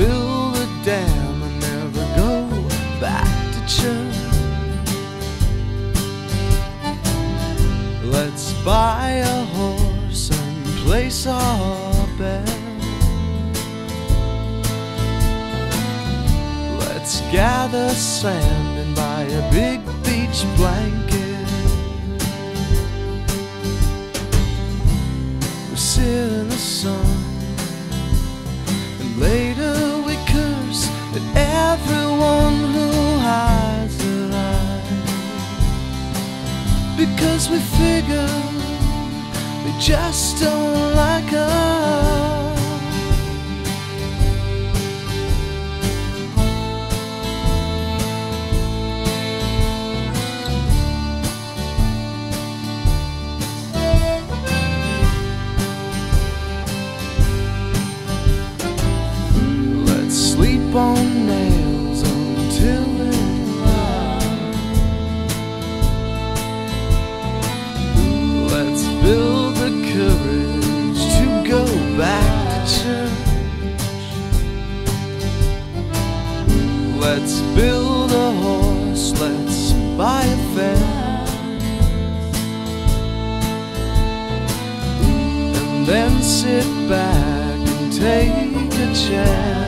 build a dam and never go back to church. Let's buy a horse and place our bet. Let's gather sand and buy a big beach blanket. We sit in the sun and later we curse at everyone who hides their eyes, because we figure they just don't like us. Sleep on nails until it rises. Let's build the courage to go back to church. Let's build a horse, let's buy a fence, and then sit back and take a chance.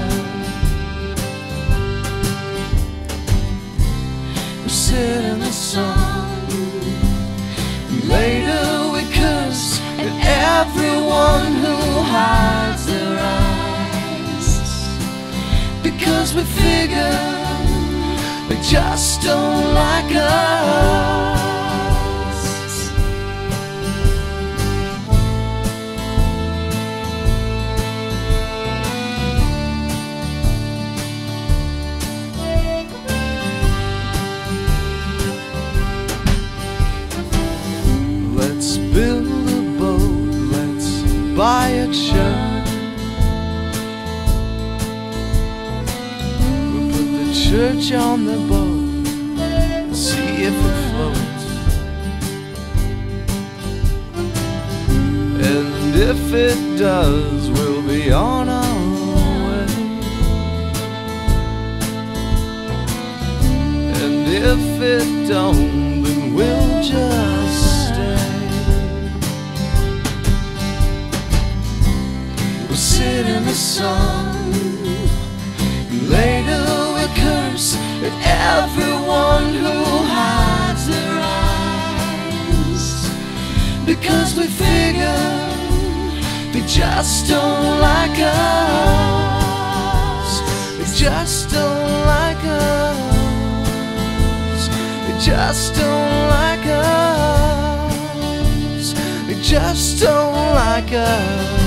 Sit in the sun, and later we curse at everyone who hides their eyes, because we figure they just don't like us. Build a boat, let's buy a church. We'll put the church on the boat and see if it floats. And if it does, we'll be on our way. And if it don't, then we'll just stay. We'll sit in the sun, and later we curse at everyone who hides their eyes, because we figure they just don't like us. They just don't like us. They just don't like us. They just don't like us.